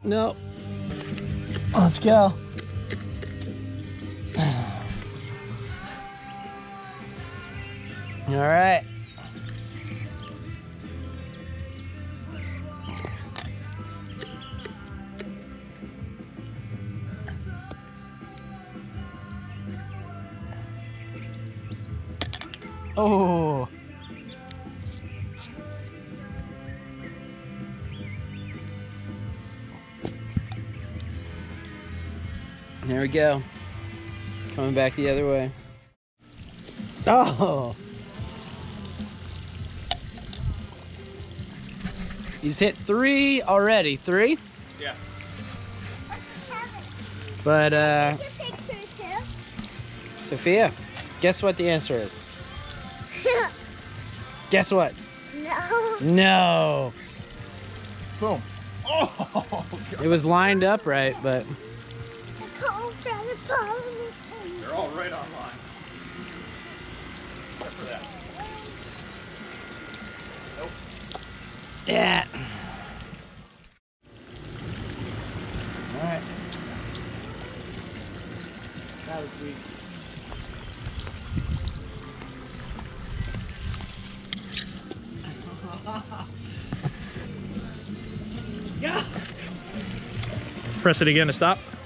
No. Let's go. All right. Oh. There we go. Coming back the other way. Oh. He's hit 3 already. 3? Yeah. But Sophia, guess what the answer is? Guess what? No. No. Boom. Oh, It was lined up right, but they're all right on line. Except for that. Nope. yeah. All right. That was weak. Press it again to stop.